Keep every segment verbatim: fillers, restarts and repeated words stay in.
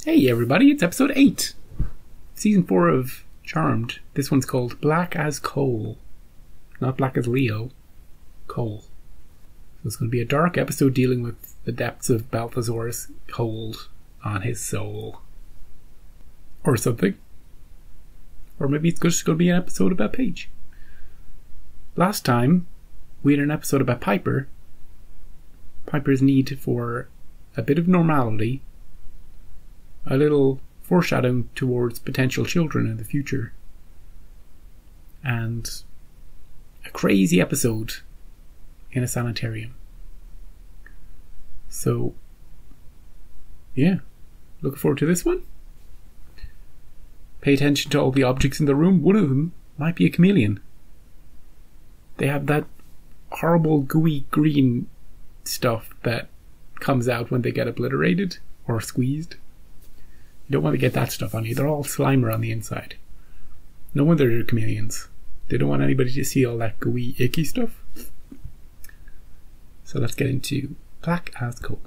Hey everybody, it's episode eight. Season four of Charmed. This one's called Black as Coal. Not Black as Leo. Coal. So it's going to be a dark episode dealing with the depths of Balthazar's hold on his soul. Or something. Or maybe it's just going to be an episode about Paige. Last time, we had an episode about Piper. Piper's need for a bit of normality. A little foreshadowing towards potential children in the future. And a crazy episode in a sanitarium. So, yeah. Looking forward to this one. Pay attention to all the objects in the room. One of them might be a chameleon. They have that horrible gooey green stuff that comes out when they get obliterated or squeezed. You don't want to get that stuff on you. They're all Slimer on the inside. No wonder they're chameleons. They don't want anybody to see all that gooey, icky stuff. So let's get into Black as Coal.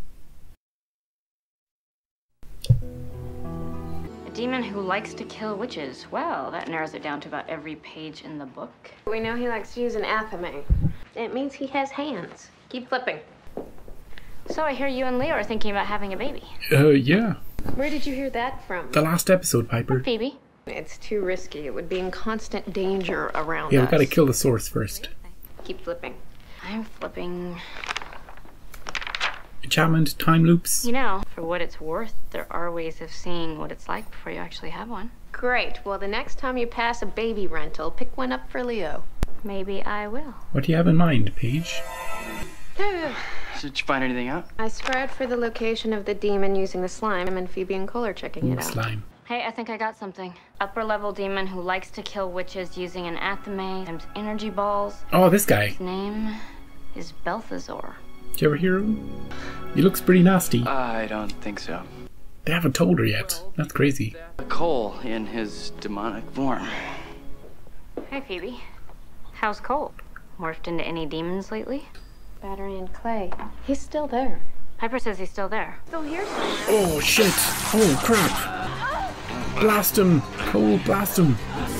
A demon who likes to kill witches. Well, that narrows it down to about every page in the book. We know he likes to use an athame. It means he has hands. Keep flipping. So I hear you and Leo are thinking about having a baby. Uh, yeah. Where did you hear that from? The last episode, Piper. Phoebe. It's too risky. It would be in constant danger around Yeah, us. we've got to kill the source first. Keep flipping. I'm flipping. Enchantment, time loops. You know, for what it's worth, there are ways of seeing what it's like before you actually have one. Great. Well, the next time you pass a baby rental, pick one up for Leo. Maybe I will. What do you have in mind, Paige? Did you find anything out? I scryed for the location of the demon using the slime, and Phoebe and Cole are checking Ooh, it out. slime. Hey, I think I got something. Upper level demon who likes to kill witches using an athame times energy balls. Oh, this guy. His name is Balthazar. Did you ever hear of him? He looks pretty nasty. I don't think so. They haven't told her yet. That's crazy. Cole in his demonic form. Hey, Phoebe. How's Cole? Morphed into any demons lately? Battery and Clay. He's still there. Piper says he's still there. Still here somewhere. Oh, shit. Oh, crap. Blast him. Cole, blast him.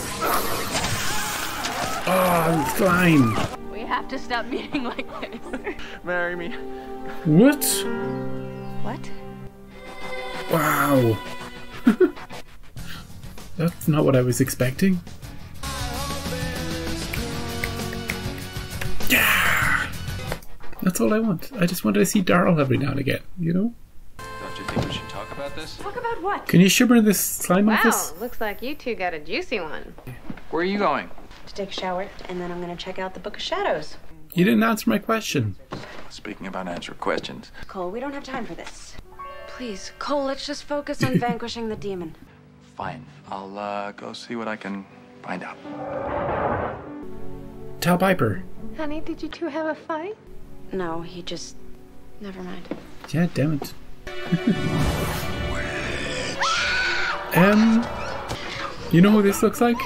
Oh, slime. We have to stop meeting like this. Marry me. What? What? Wow. That's not what I was expecting. Yeah. That's all I want. I just wanted to see Darryl every now and again, you know? Don't you think we should talk about this? Talk about what? Can you shimmer this slime Wow, office? looks like you two got a juicy one. Where are you going? To take a shower, and then I'm gonna check out the Book of Shadows. You didn't answer my question. Speaking about answering questions. Cole, we don't have time for this. Please, Cole, let's just focus on vanquishing the demon. Fine. I'll uh, go see what I can find out. Tell Piper. Honey, did you two have a fight? No, he just... Never mind. Yeah, damn it. um, you know who this looks like?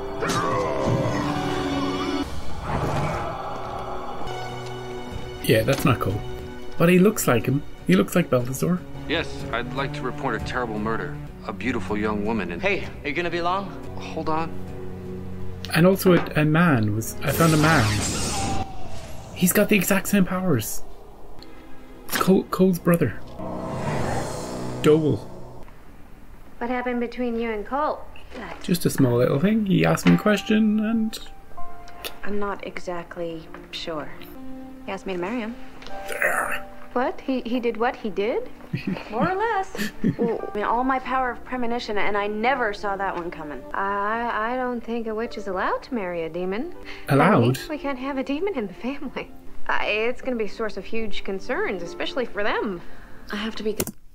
Yeah, that's not cool. But he looks like him. He looks like Balthazar. Yes, I'd like to report a terrible murder. A beautiful young woman and... Hey, are you gonna be long? Hold on. And also a, a man was... I found a man. He's got the exact same powers. It's Cole, Cole's brother. Dole. What happened between you and Cole? Just a small little thing. He asked me a question and... I'm not exactly sure. He asked me to marry him. There. What? He he did what he did? More or less. Well, I mean, all my power of premonition, and I never saw that one coming. I I don't think a witch is allowed to marry a demon. Allowed? Honey, we can't have a demon in the family. Uh, it's going to be a source of huge concerns, especially for them. I have to be...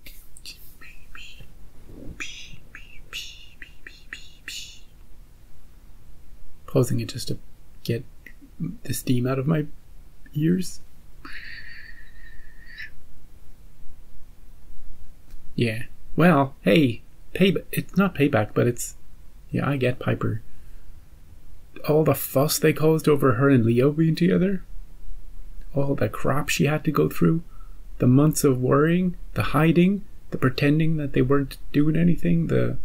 Pausing it just to get the steam out of my ears. Yeah. Well, hey, pay. It's not payback, but it's... Yeah, I get Piper. All the fuss they caused over her and Leo being together. All the crap she had to go through. The months of worrying. The hiding. The the pretending that they weren't doing anything, the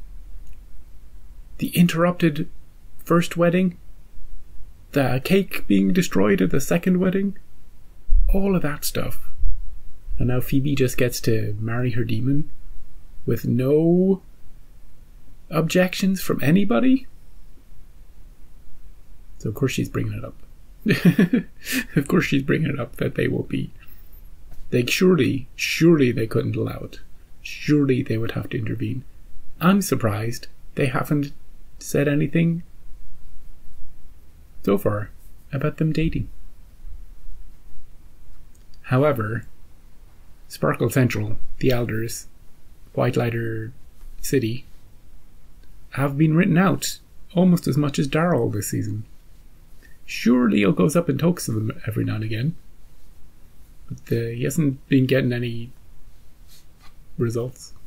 the interrupted first wedding, the cake being destroyed at the second wedding, all of that stuff. And now Phoebe just gets to marry her demon with no objections from anybody. So of course she's bringing it up. Of course she's bringing it up that they will be. They surely, surely they couldn't allow it. Surely they would have to intervene. I'm surprised they haven't said anything so far about them dating. However, Sparkle Central, the Elders, White Lighter City, have been written out almost as much as Darryl this season. Sure, Leo goes up and talks to them every now and again, but uh, he hasn't been getting any results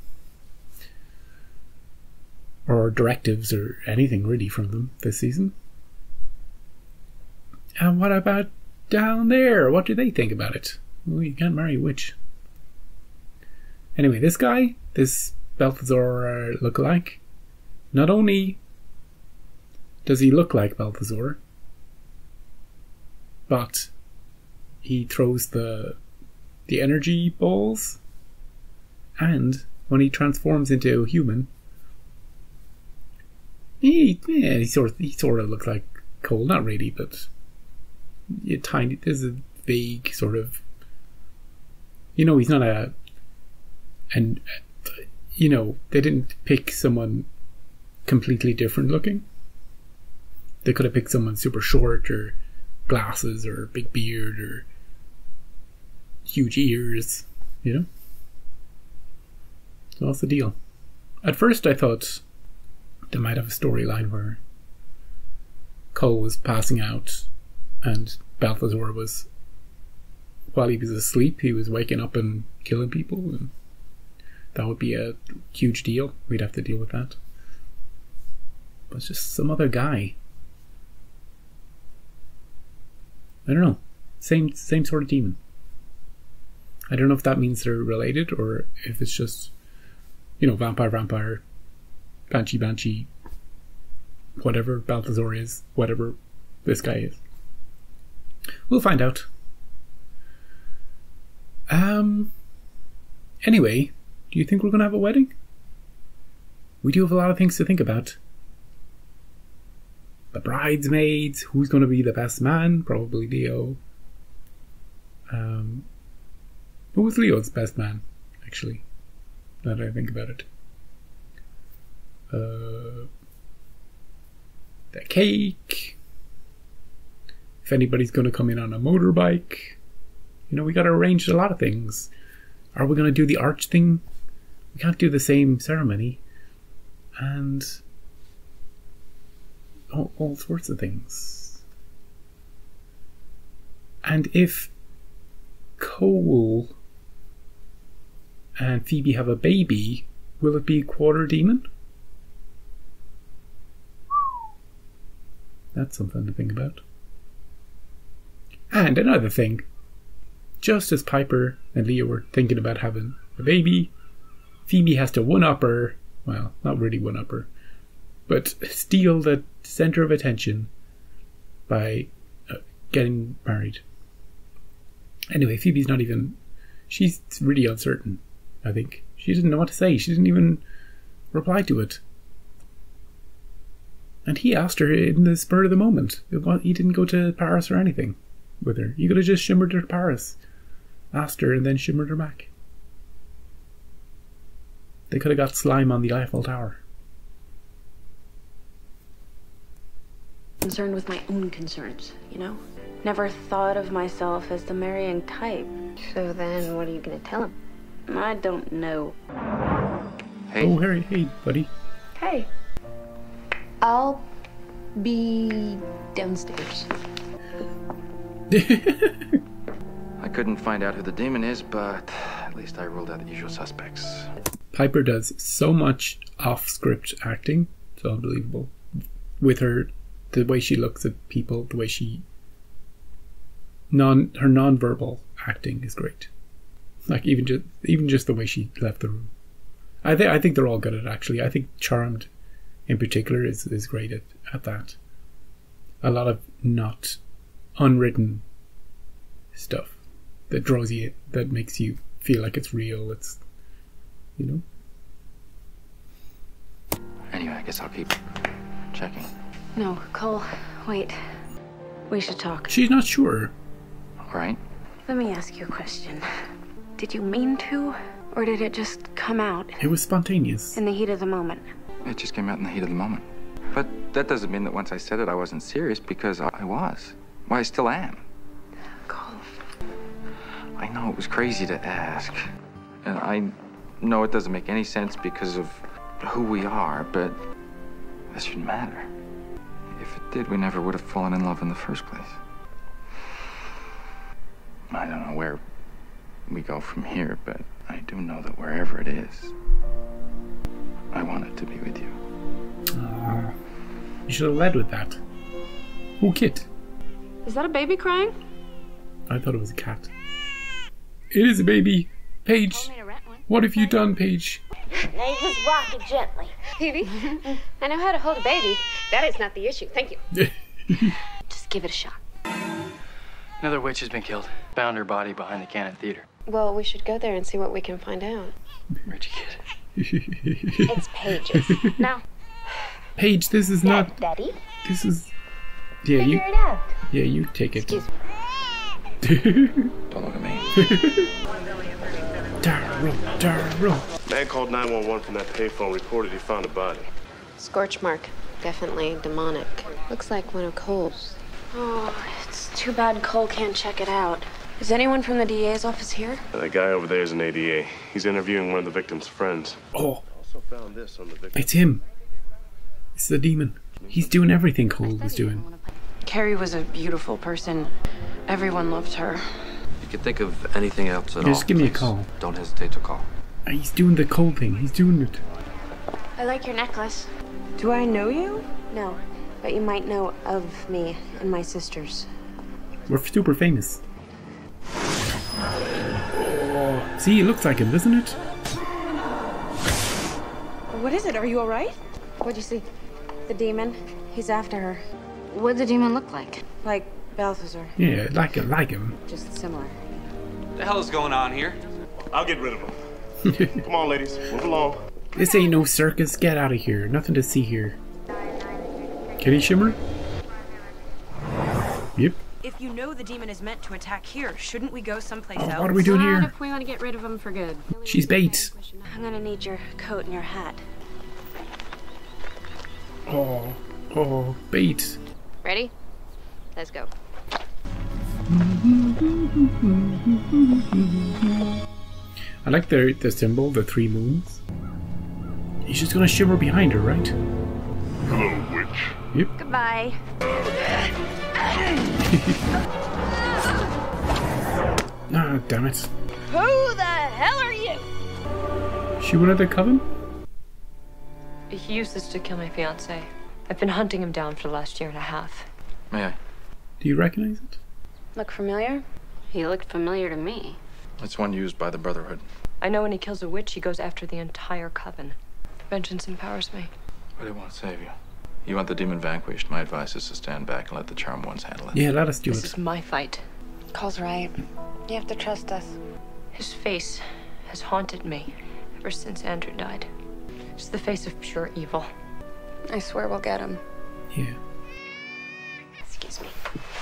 or directives or anything really from them this season. And what about down there? What do they think about it? Well, you can't marry a witch. Anyway, this guy, this Balthazar uh, lookalike, not only does he look like Balthazar, but he throws the the energy balls, and when he transforms into a human, he yeah, he sort of, he sort of looks like Cole, not really, but a tiny. There's a vague sort of, you know, he's not a, and you know, they didn't pick someone completely different looking. They could have picked someone super short or glasses or big beard or huge ears, you know. So what's the deal? At first I thought they might have a storyline where Cole was passing out and Balthazar was, while he was asleep, he was waking up and killing people, and that would be a huge deal. We'd have to deal with that. But it's just some other guy. I don't know. Same same sort of demon. I don't know if that means they're related or if it's just, you know, vampire, vampire, banshee, banshee, whatever Balthazar is, whatever this guy is. We'll find out. Um. Anyway, do you think we're going to have a wedding? We do have a lot of things to think about. The bridesmaids, who's going to be the best man? Probably Leo. Um, who was Leo's best man, actually? Now that I think about it. Uh, the cake. If anybody's going to come in on a motorbike. You know, we got to arrange a lot of things. Are we going to do the arch thing? We can't do the same ceremony. And all, all sorts of things. And if Cole and Phoebe have a baby, will it be quarter demon? That's something to think about. And another thing, just as Piper and Leo were thinking about having a baby, Phoebe has to one-up her, well, not really one-up her, but steal the center of attention by uh, getting married. Anyway, Phoebe's not even, she's really uncertain, I think. She didn't know what to say. She didn't even reply to it. And he asked her in the spur of the moment. He didn't go to Paris or anything with her. He could have just shimmered her to Paris, asked her, and then shimmered her back. They could have got slime on the Eiffel Tower. Concerned with my own concerns, you know? Never thought of myself as the marrying type. So then, what are you gonna tell him? I don't know. Hey. Oh, Harry, hey, buddy. Hey. I'll be downstairs. I couldn't find out who the demon is, but at least I ruled out the usual suspects. Piper does so much off-script acting. It's unbelievable. With her, the way she looks at people, the way she... non her non-verbal acting is great. Like even just even just the way she left the room. I think I think they're all good at it, actually. I think Charmed, in particular, is is great at, at that. A lot of not unwritten stuff that draws you, that makes you feel like it's real. It's, you know. Anyway, I guess I'll keep checking. No, Cole, wait. We should talk. She's not sure. All right. Let me ask you a question. Did you mean to, or did it just come out It was spontaneous. in the heat of the moment? It just came out in the heat of the moment. But that doesn't mean that once I said it, I wasn't serious, because I was. Well, I still am. Cole. I know it was crazy to ask. And I know it doesn't make any sense because of who we are, but that shouldn't matter. If it did, we never would have fallen in love in the first place. I don't know where we go from here, but I do know that wherever it is, I want it to be with you. Uh, you should have led with that. Oh, Kit. Is that a baby crying? I thought it was a cat. It is a baby. Paige, what have you done, Paige? Now you just rock it gently. Phoebe, I know how to hold a baby. That is not the issue. Thank you. Just give it a shot. Another witch has been killed. Found her body behind the Cannon Theater. Well, we should go there and see what we can find out. Where'd you get it? It's Paige's. Now, Paige, this is not. Daddy, This is. Yeah, you. figure it out. Yeah, you take it. Excuse me. Don't look at me. Daryl, Daryl. Man called nine one one from that payphone, reported he found a body. Scorch mark. Definitely demonic. Looks like one of Cole's. Oh, it's too bad Cole can't check it out. Is anyone from the D A's office here? That guy over there is an A D A. He's interviewing one of the victim's friends. Oh, Also found this on the victim. it's him. It's the demon. He's doing everything Cole was doing. Carrie was a beautiful person. Everyone loved her. You can think of anything else at all. Just give me a please call. Don't hesitate to call. Uh, He's doing the Cole thing. He's doing it. I like your necklace. Do I know you? No, but you might know of me and my sisters. We're super famous. Oh, see, it looks like him, doesn't it? What is it? Are you all right? What'd you see? The demon. He's after her. What'd the demon look like? Like Balthazar. Yeah, like it, like him. Just similar. What the hell is going on here? I'll get rid of him. Come on, ladies. Move along. This ain't no circus. Get out of here. Nothing to see here. Can he shimmer? Yep. If you know the demon is meant to attack here, shouldn't we go someplace Oh, else? what are we doing Not here? if we want to get rid of him for good. She's bait. I'm gonna need your coat and your hat. Oh, oh, bait. Ready? Let's go. I like the the symbol, the three moons. He's just gonna shimmer behind her, right? Hello, witch. Yep. Goodbye. Ah, damn it. Who the hell are you? She one of the coven? He used this to kill my fiance. I've been hunting him down for the last year and a half. May I? Do you recognize it? Look familiar? He looked familiar to me. It's one used by the Brotherhood. I know when he kills a witch, he goes after the entire coven. Vengeance empowers me. But it won't save you. You want the demon vanquished, my advice is to stand back and let the charmed ones handle it. Yeah, let us do This it. is my fight. Cole's right. You have to trust us. His face has haunted me ever since Andrew died. It's the face of pure evil. I swear we'll get him. Yeah. Excuse me.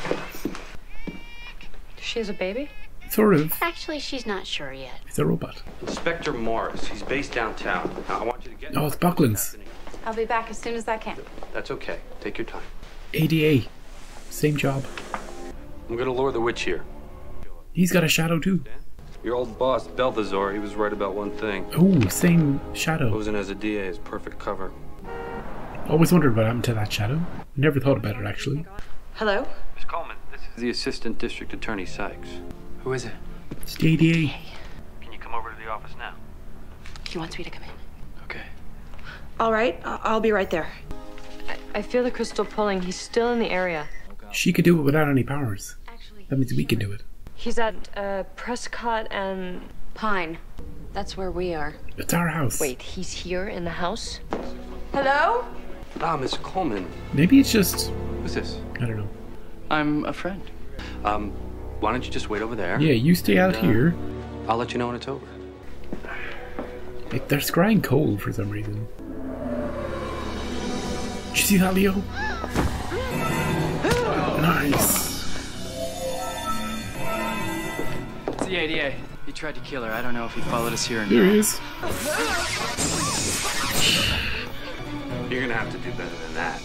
She has a baby? Sort of. Actually, she's not sure yet. It's a robot. Inspector Morris. He's based downtown. Now, I want you to get... Oh, it's Buckland's. I'll be back as soon as I can. That's okay. Take your time. A D A. Same job. I'm gonna lure the witch here. He's got a shadow too. Your old boss, Balthazar, he was right about one thing. Oh, same shadow. Posing as a D A is perfect cover. Always wondered what happened to that shadow. Never thought about it, actually. Hello? Miss Coleman, this is the Assistant District Attorney Sykes. Who is it? It's the A D A. Can you come over to the office now? He wants me to come in. Okay. All right, I- I'll be right there. I, I feel the crystal pulling. He's still in the area. She could do it without any powers. That means we can do it. He's at uh, Prescott and Pine. That's where we are. It's our house. Wait, he's here in the house? Hello? Ah, Miss Coleman. Maybe it's just... Who's this? I don't know. I'm a friend. Um, why don't you just wait over there? Yeah, you stay out and, uh, here. I'll let you know when it's over. It, they're scrying coal for some reason. Did you see that, Leo? Nice. It's the A D A. He tried to kill her. I don't know if he followed us here or not. There he is. You're gonna have to do better than that.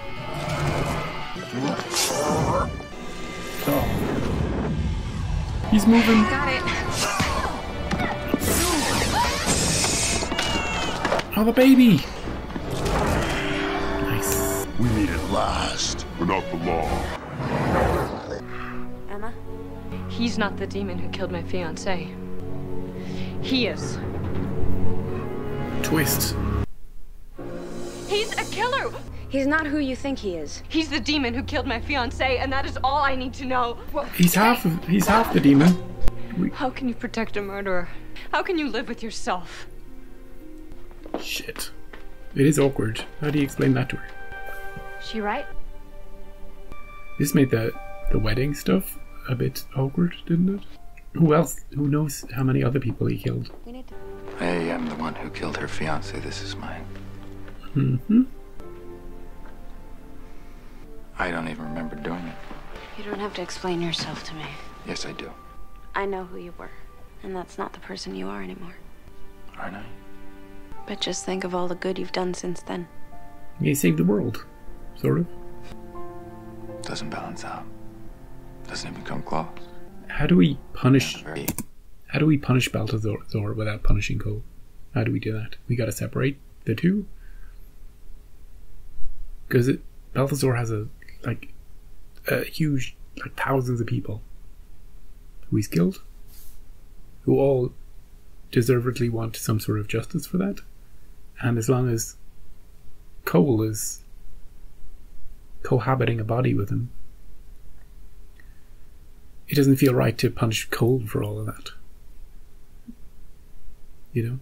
Oh. He's moving. Got it. Oh, the baby. Nice. We need it last, without the law. Emma? He's not the demon who killed my fiancé. He is. Twist. He's a killer! He's not who you think he is. He's the demon who killed my fiancé, and that is all I need to know. He's half of, he's half the demon. We, How can you protect a murderer? How can you live with yourself? shit. It is awkward. How do you explain that to her? She right? This made the the wedding stuff a bit awkward, didn't it? Who else? Who knows how many other people he killed? We need to... I am the one who killed her fiance. This is mine. Mm-hmm. I don't even remember doing it. You don't have to explain yourself to me. Yes, I do. I know who you were, and that's not the person you are anymore. Aren't I? But just think of all the good you've done since then. He saved the world, sort of. Doesn't balance out. Doesn't even come close. How do we punish? Very... How do we punish Balthazar without punishing Cole? How do we do that? We got to separate the two, because it Balthazar has a like a huge like thousands of people who he's killed, who all deservedly want some sort of justice for that. And as long as Cole is cohabiting a body with him, it doesn't feel right to punish Cole for all of that. You know?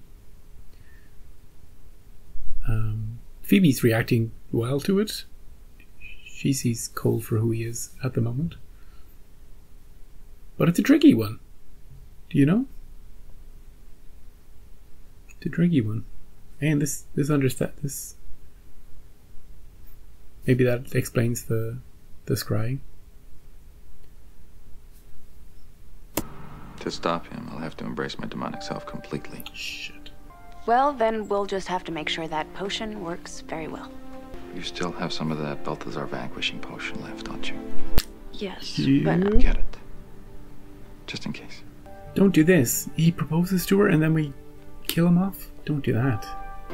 Um, Phoebe's reacting well to it. She sees Cole for who he is at the moment. But it's a tricky one. Do you know? It's a tricky one. And this, this understand this. Maybe that explains the, the scrying. To stop him, I'll have to embrace my demonic self completely. Shit. Well, then we'll just have to make sure that potion works very well. You still have some of that Balthazar vanquishing potion left, don't you? Yes, Yeah. but... Get it. Just in case. Don't do this. He proposes to her and then we kill him off. Don't do that.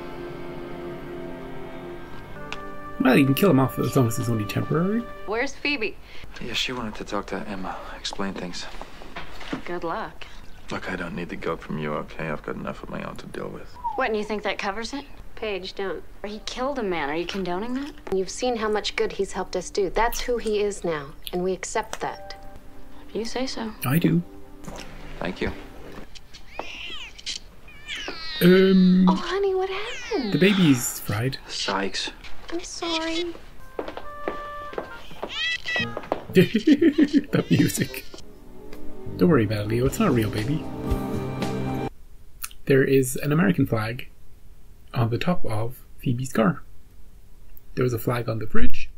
Well, you can kill him off as long as it's only temporary. Where's Phoebe? Yeah, she wanted to talk to Emma, explain things. Good luck. Look, I don't need the goat from you, okay? I've got enough of my own to deal with. What, and you think that covers it? Paige, don't. Or he killed a man. Are you condoning that? You've seen how much good he's helped us do. That's who he is now, and we accept that. If you say so. I do. Thank you. Um, Oh, honey, what happened? the baby's fried. Sykes. I'm sorry. The music. Don't worry about it, Leo. It's not a real baby. There is an American flag on the top of Phoebe's car. There was a flag on the fridge.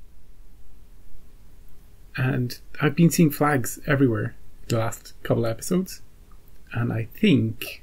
And I've been seeing flags everywhere the last couple of episodes. And I think,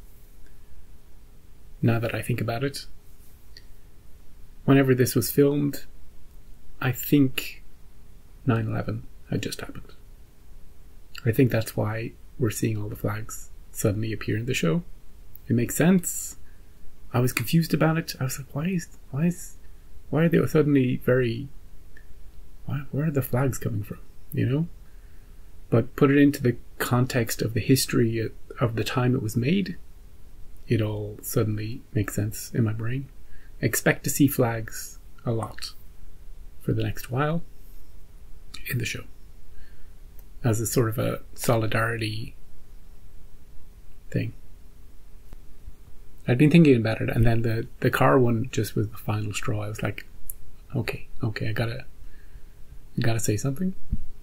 now that I think about it, whenever this was filmed, I think nine eleven had just happened. I think that's why we're seeing all the flags suddenly appear in the show. It makes sense. I was confused about it. I was like, why is, why is, why are they suddenly very, why, where are the flags coming from? You know? But put it into the context of the history of the time it was made, it all suddenly makes sense in my brain. Expect to see flags a lot for the next while in the show, as a sort of a solidarity thing. I'd been thinking about it, and then the, the car one just was the final straw. I was like, okay, okay, I gotta, I gotta say something.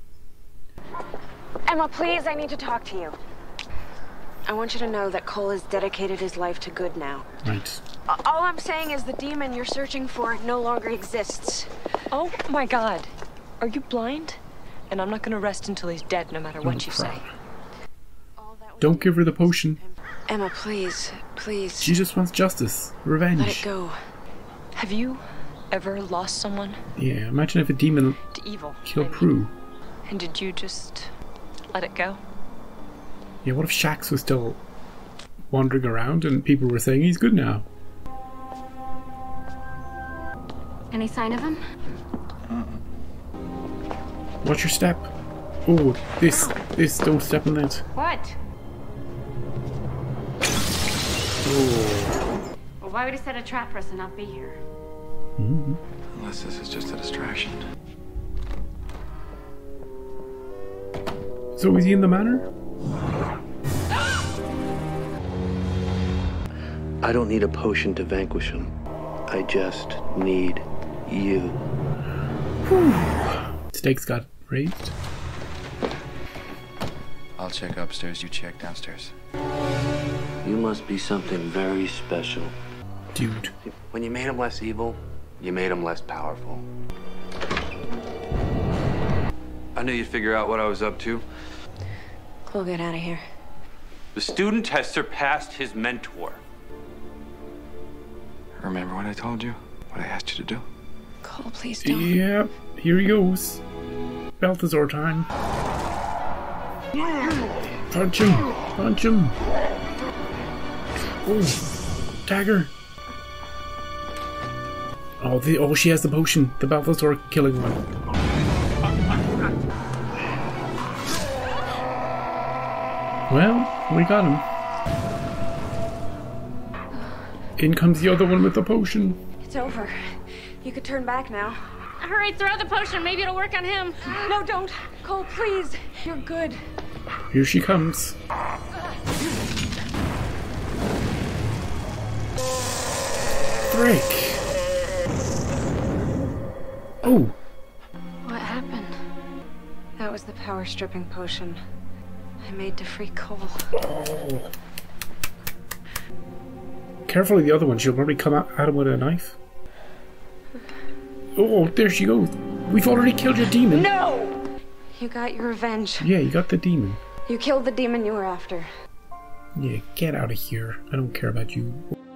Emma, please, I need to talk to you. I want you to know that Cole has dedicated his life to good now. Right. All I'm saying is the demon you're searching for no longer exists. Oh my God. Are you blind? And I'm not gonna rest until he's dead, no matter what Oh, you crap. say. Don't give her the potion. Emma, please, please. She just wants justice, revenge. Let it go. Have you ever lost someone? Yeah, imagine if a demon To evil. killed I mean. Prue. And did you just let it go? Yeah, what if Shax was still wandering around and people were saying he's good now? Any sign of him? Watch your step. Oh, this, this, don't step on that. What? Oh. Well, why would he set a trap for us and not be here? Mm-hmm. Unless this is just a distraction. So is he in the manor? I don't need a potion to vanquish him. I just need you. Whew. Stakes got raised. I'll check upstairs, you check downstairs. You must be something very special. Dude. When you made him less evil, you made him less powerful. I knew you'd figure out what I was up to. Cole, get out of here. The student has surpassed his mentor. Remember what I told you? What I asked you to do? Cole, please don't. Yep, here he goes. Balthazar time. Punch him! Punch him! Oh, dagger! Oh, the, oh, she has the potion. The Balthazar killing one. Well, we got him. In comes the other one with the potion. It's over. You could turn back now. Hurry, throw the potion. Maybe it'll work on him. No, don't. Cole, please. You're good. Here she comes. Frick. Oh. What happened? That was the power stripping potion I made to free Cole. Oh. Carefully, the other one. She'll probably come at him with a knife. Oh, there she goes. We've already killed your demon. No! You got your revenge. Yeah, you got the demon. You killed the demon you were after. Yeah, get out of here. I don't care about you.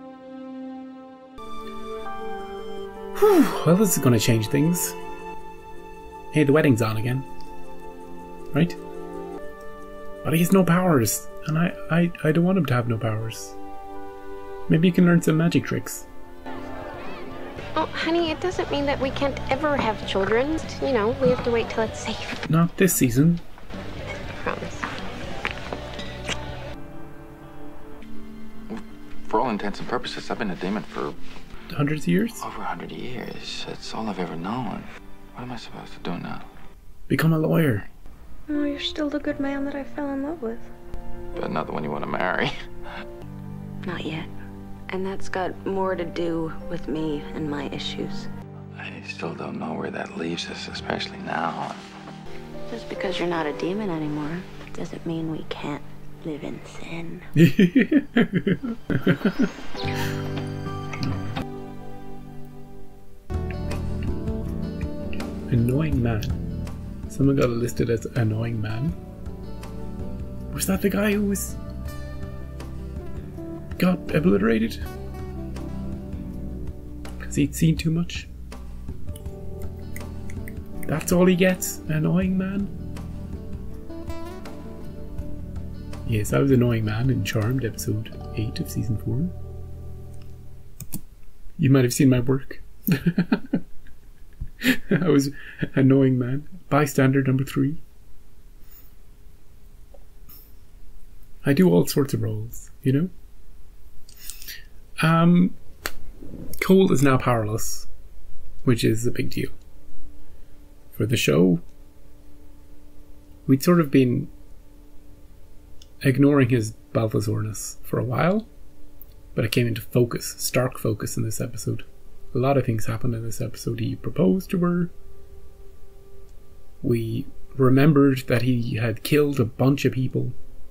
Whew, well, this is going to change things. Hey, the wedding's on again. Right? But he has no powers. And I, I, I don't want him to have no powers. Maybe you can learn some magic tricks. Oh, honey, it doesn't mean that we can't ever have children. You know, we have to wait till it's safe. Not this season. Promise. For all intents and purposes, I've been a demon for Hundreds of years? over a hundred years. That's all I've ever known. What am I supposed to do now? Become a lawyer. Oh, you're still the good man that I fell in love with. But not the one you want to marry. Not yet. And that's got more to do with me and my issues. I still don't know where that leaves us, especially now. Just because you're not a demon anymore doesn't mean we can't live in sin. Annoying man. Someone got it listed as annoying man. Was that the guy who was got obliterated? Because he'd seen too much? That's all he gets? Annoying man? Yes, I was annoying man in Charmed, episode eight of season four. You might have seen my work. I was annoying man. Bystander number three. I do all sorts of roles, you know? Um, Cole is now powerless, which is a big deal. For the show, we'd sort of been ignoring his Balthazarness for a while, but it came into focus, stark focus in this episode. A lot of things happened in this episode. He proposed to her. We remembered that he had killed a bunch of people.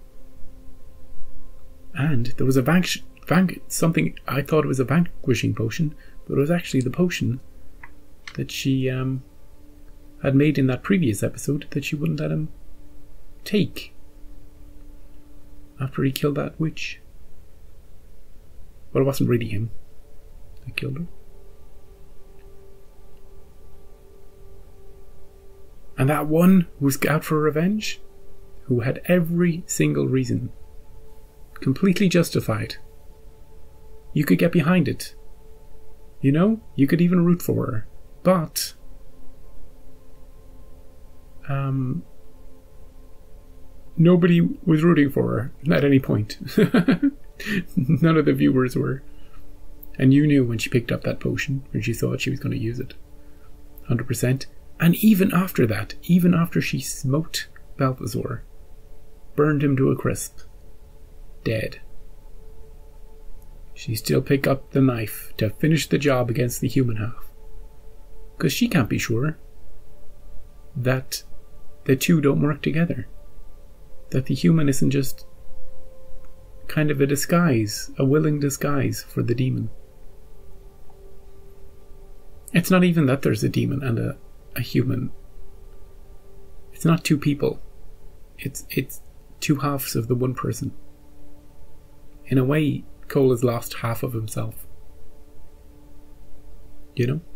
And there was a vanquish, vanqu- something, I thought it was a vanquishing potion, but it was actually the potion that she um, had made in that previous episode that she wouldn't let him take after he killed that witch. But it wasn't really him that killed her. And that one who was out for revenge, who had every single reason, completely justified. You could get behind it. You know, you could even root for her. But um, nobody was rooting for her at any point. None of the viewers were. And you knew when she picked up that potion, when she thought she was going to use it. one hundred percent. And even after that, even after she smoked Balthazar, burned him to a crisp, dead, she still picked up the knife to finish the job against the human half. Because she can't be sure that the two don't work together. That the human isn't just kind of a disguise, a willing disguise for the demon. It's not even that there's a demon and a, a human. It's not two people. It's it's two halves of the one person. In a way, Cole has lost half of himself. You know?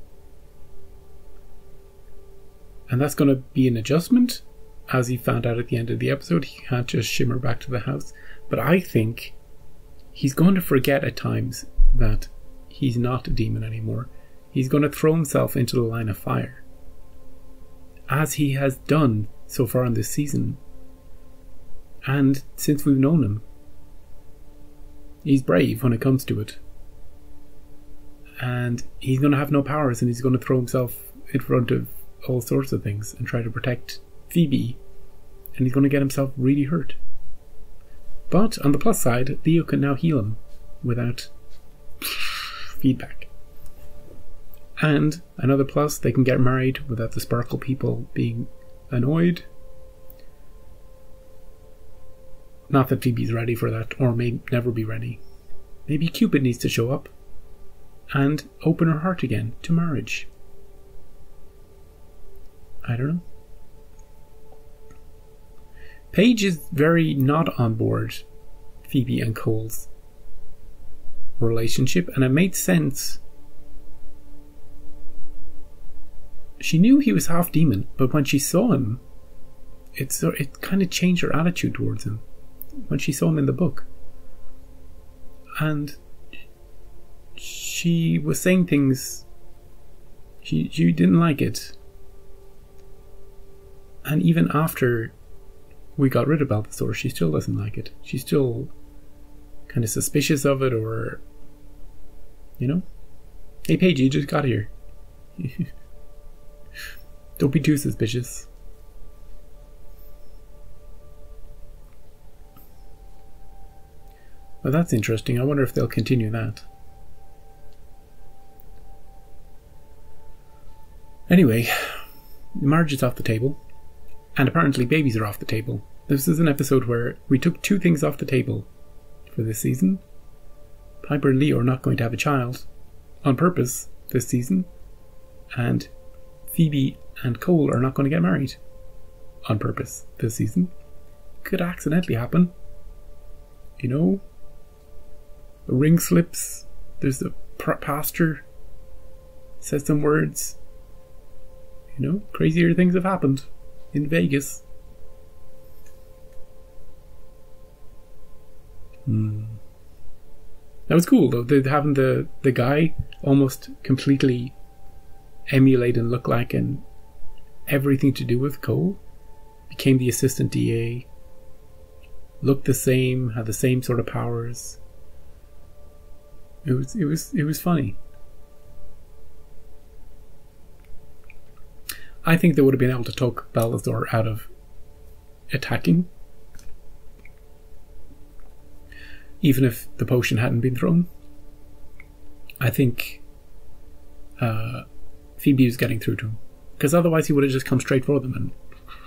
And that's going to be an adjustment. As he found out at the end of the episode, he can't just shimmer back to the house. But I think he's going to forget at times that he's not a demon anymore. He's going to throw himself into the line of fire, as he has done so far in this season. And since we've known him, he's brave when it comes to it. And he's going to have no powers, and he's going to throw himself in front of all sorts of things and try to protect Phoebe, and he's going to get himself really hurt. But on the plus side, Leo can now heal him without feedback. And another plus, they can get married without the Sparkle people being annoyed. Not that Phoebe's ready for that, or may never be ready. Maybe Cupid needs to show up and open her heart again to marriage. I don't know. Paige is very not on board Phoebe and Cole's relationship, and it made sense. She knew he was half demon, but when she saw him, it, it kind of changed her attitude towards him when she saw him in the book. And she was saying things, she, she didn't like it. And even after we got rid of Balthazar, she still doesn't like it. She's still kind of suspicious of it, or, you know, hey Paige, you just got here. Don't be too suspicious. Well, that's interesting. I wonder if they'll continue that. Anyway, marriage is off the table. And apparently babies are off the table. This is an episode where we took two things off the table for this season. Piper and Leo are not going to have a child on purpose this season. And Phoebe and Cole are not going to get married on purpose this season. Could accidentally happen. You know? The ring slips. There's the pastor says some words. You know? Crazier things have happened in Vegas. Hmm. That was cool though. They're having the, the guy almost completely emulate and look like, and everything to do with Cole, became the assistant D A, looked the same, had the same sort of powers. It was it was it was funny. I think they would have been able to talk Balthazar out of attacking even if the potion hadn't been thrown. I think uh, Phoebe was getting through to him, because otherwise he would have just come straight for them, and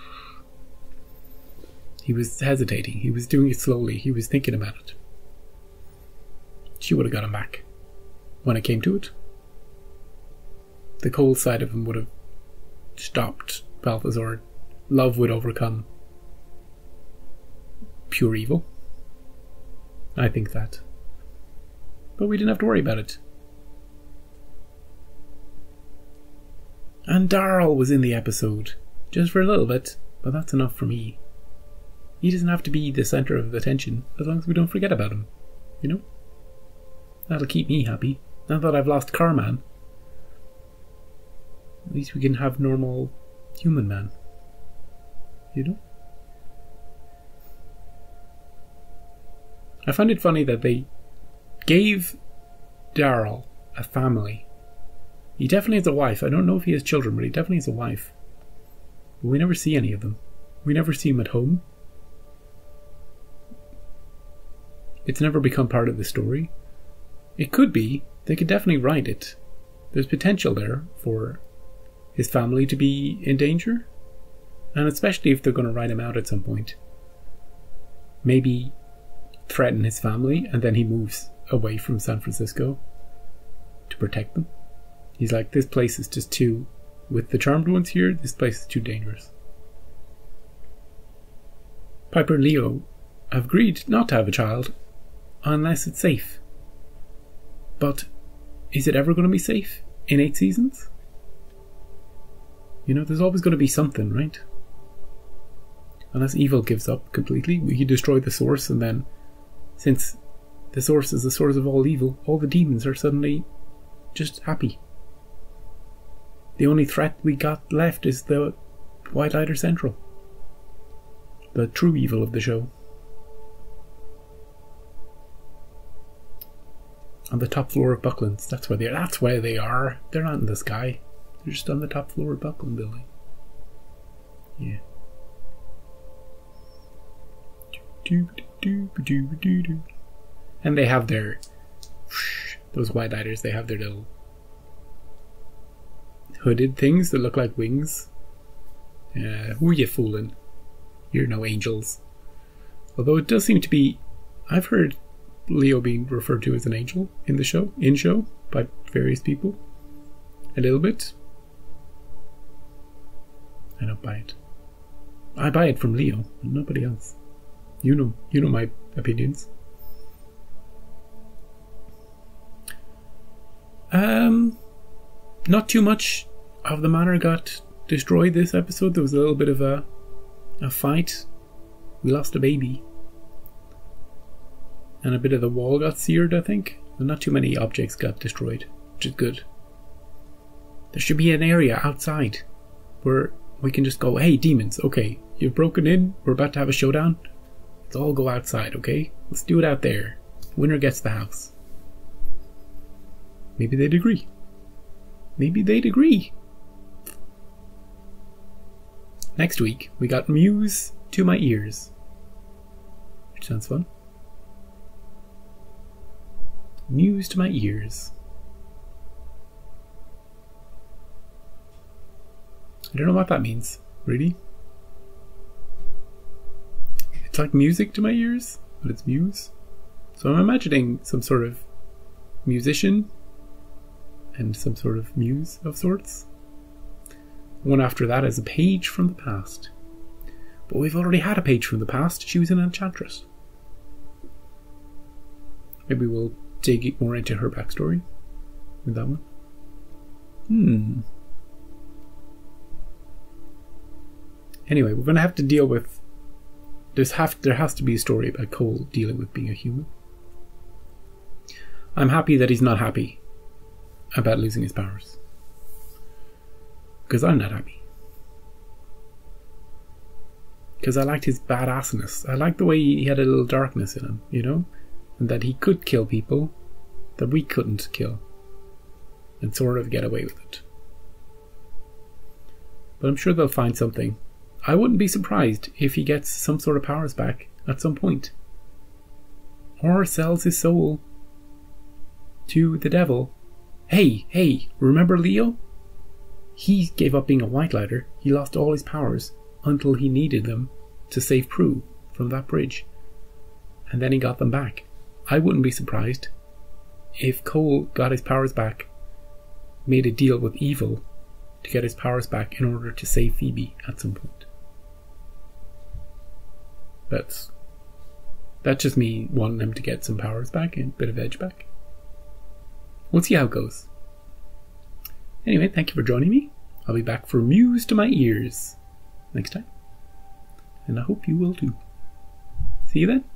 he was hesitating. He was doing it slowly. He was thinking about it. She would have got him back when it came to it. The cold side of him would have stopped Balthazar. Love would overcome pure evil. I think that. But we didn't have to worry about it. And Darryl was in the episode, just for a little bit, but that's enough for me. He doesn't have to be the centre of attention, as long as we don't forget about him, you know? That'll keep me happy. Now that I've lost Carman, at least we can have normal human man, you know? I find it funny that they gave Darryl a family. He definitely has a wife. I don't know if he has children, but he definitely has a wife. But we never see any of them. We never see him at home. It's never become part of the story. It could be. They could definitely write it. There's potential there for his family to be in danger. And especially if they're going to write him out at some point. Maybe threaten his family, and then he moves away from San Francisco to protect them. He's like, this place is just too, with the charmed ones here, this place is too dangerous. Piper and Leo have agreed not to have a child unless it's safe. But is it ever going to be safe in eight seasons? You know, there's always going to be something, right? Unless evil gives up completely, we could destroy the source, and then, since the source is the source of all evil, all the demons are suddenly just happy. The only threat we got left is the White Eider Central, the true evil of the show. On the top floor of Bucklands, that's where they are. That's where they are. They're not in the sky. They're just on the top floor of Buckland building. Yeah. And they have their, those White Eiders, they have their little hooded things that look like wings. Uh, who are you fooling? You're no angels. Although it does seem to be, I've heard Leo being referred to as an angel in the show, in show, by various people. A little bit. I don't buy it. I buy it from Leo, and nobody else. You know, you know my opinions. Um, not too much of the manor got destroyed this episode. There was a little bit of a a fight. We lost a baby. And a bit of the wall got seared, I think. And not too many objects got destroyed, which is good. There should be an area outside where we can just go, hey, demons, okay, you've broken in, we're about to have a showdown. Let's all go outside, okay? Let's do it out there. Winner gets the house. Maybe they'd agree. Maybe they'd agree. Next week, we got Muse to My Ears. Which sounds fun. Muse to My Ears. I don't know what that means, really. It's like music to my ears, but it's Muse. So I'm imagining some sort of musician and some sort of muse of sorts. One after that is a page from the past. But we've already had a page from the past. She was an enchantress. Maybe we'll dig more into her backstory with that one. Hmm. Anyway, we're going to have to deal with... There's have, there has to be a story about Cole dealing with being a human. I'm happy that he's not happy about losing his powers. Because I'm not happy. Because I liked his badassness. I liked the way he had a little darkness in him, you know? And that he could kill people that we couldn't kill. And sort of get away with it. But I'm sure they'll find something. I wouldn't be surprised if he gets some sort of powers back at some point. or sells his soul to the devil. Hey, hey, remember Leo? He gave up being a White Lighter. He lost all his powers until he needed them to save Prue from that bridge. And then he got them back. I wouldn't be surprised if Cole got his powers back, made a deal with evil to get his powers back in order to save Phoebe at some point. That's that's just me wanting him to get some powers back and a bit of edge back. We'll see how it goes. Anyway, thank you for joining me. I'll be back for Muse to My Ears next time. And I hope you will too. See you then.